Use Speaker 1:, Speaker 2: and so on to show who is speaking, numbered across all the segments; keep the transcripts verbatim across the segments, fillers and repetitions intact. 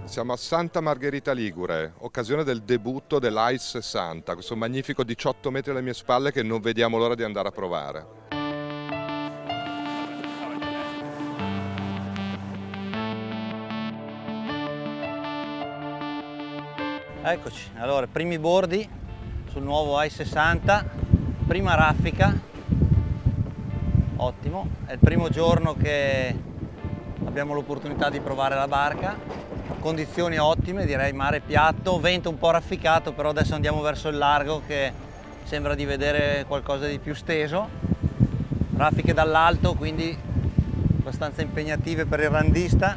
Speaker 1: Siamo a Santa Margherita Ligure, occasione del debutto dell'Ice sessanta, questo magnifico diciotto metri alle mie spalle che non vediamo l'ora di andare a provare.
Speaker 2: Eccoci, allora primi bordi sul nuovo Ice sessanta, prima raffica, ottimo, è il primo giorno che abbiamo l'opportunità di provare la barca. Condizioni ottime, direi mare piatto, vento un po' rafficato, però adesso andiamo verso il largo che sembra di vedere qualcosa di più steso. Raffiche dall'alto, quindi abbastanza impegnative per il randista.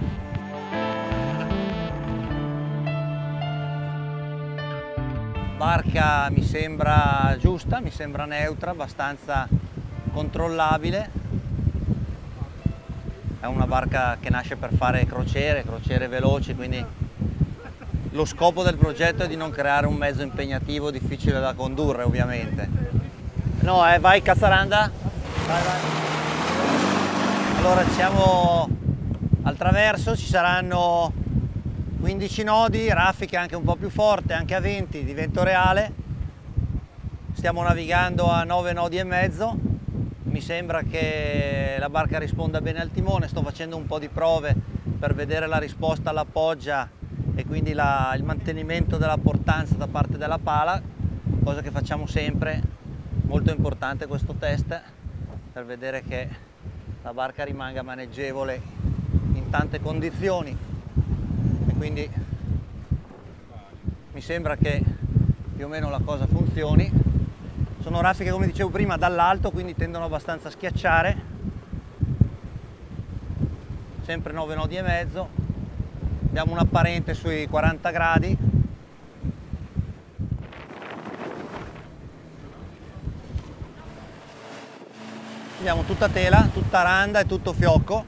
Speaker 2: Barca mi sembra giusta, mi sembra neutra, abbastanza controllabile. È una barca che nasce per fare crociere, crociere veloci, quindi lo scopo del progetto è di non creare un mezzo impegnativo, difficile da condurre ovviamente. No, eh, vai Cazzaranda? Vai, vai. Allora siamo al traverso, ci saranno quindici nodi, raffiche anche un po' più forte, anche a venti di vento reale. Stiamo navigando a nove nodi e mezzo. Mi sembra che la barca risponda bene al timone, sto facendo un po' di prove per vedere la risposta alla poggia e quindi la, il mantenimento della portanza da parte della pala, cosa che facciamo sempre, molto importante questo test per vedere che la barca rimanga maneggevole in tante condizioni e quindi mi sembra che più o meno la cosa funzioni. Sono raffiche, come dicevo prima, dall'alto, quindi tendono abbastanza a schiacciare. Sempre nove nodi e mezzo. Abbiamo un apparente sui quaranta gradi. Abbiamo tutta tela, tutta randa e tutto fiocco.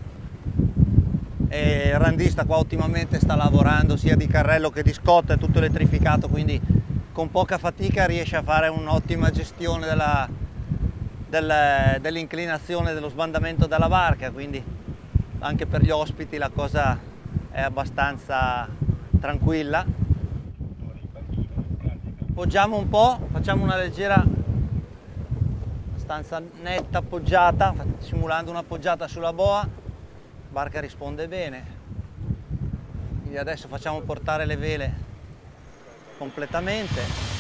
Speaker 2: E il randista qua ottimamente sta lavorando sia di carrello che di scotta, è tutto elettrificato, quindi con poca fatica riesce a fare un'ottima gestione della, del, dell'inclinazione dello sbandamento della barca, quindi anche per gli ospiti la cosa è abbastanza tranquilla. Poggiamo un po', facciamo una leggera, abbastanza netta appoggiata, simulando una poggiata sulla boa, la barca risponde bene. Quindi adesso facciamo portare le vele completamente.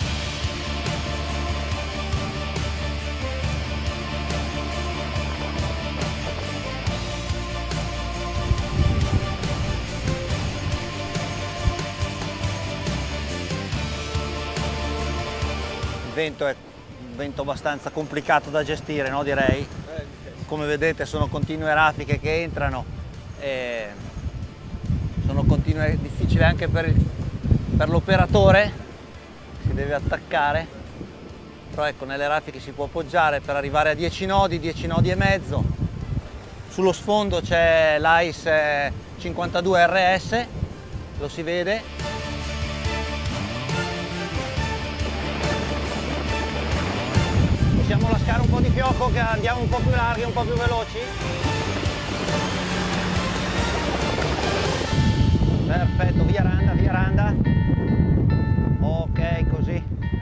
Speaker 2: Il vento è un vento abbastanza complicato da gestire, no? Direi. Come vedete sono continue raffiche che entrano e sono continue, difficile anche per il per l'operatore, si deve attaccare, però ecco, nelle raffiche si può appoggiare per arrivare a dieci nodi, dieci nodi e mezzo. Sullo sfondo c'è l'Ice cinquantadue R S, lo si vede. Possiamo lasciare un po' di fiocco che andiamo un po' più larghi, un po' più veloci. Perfetto, via randa, via randa. Ok, così.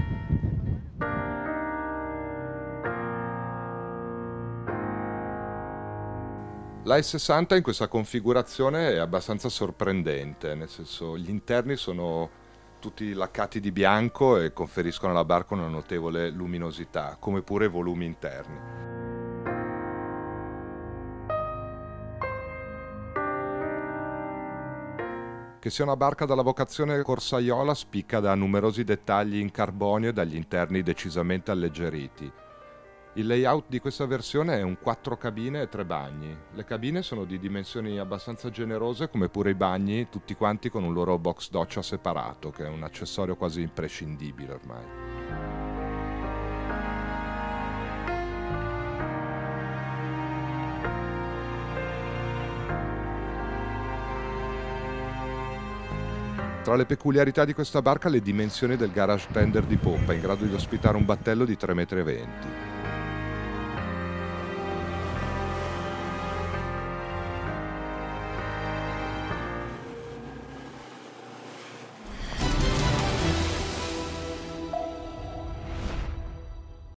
Speaker 1: L'Ice sessanta in questa configurazione è abbastanza sorprendente, nel senso gli interni sono tutti laccati di bianco e conferiscono alla barca una notevole luminosità, come pure i volumi interni. Che sia una barca dalla vocazione corsaiola spicca da numerosi dettagli in carbonio e dagli interni decisamente alleggeriti. Il layout di questa versione è un quattro cabine e tre bagni. Le cabine sono di dimensioni abbastanza generose, come pure i bagni, tutti quanti con un loro box doccia separato, che è un accessorio quasi imprescindibile ormai. Tra le peculiarità di questa barca le dimensioni del garage tender di poppa, in grado di ospitare un battello di tre virgola venti metri.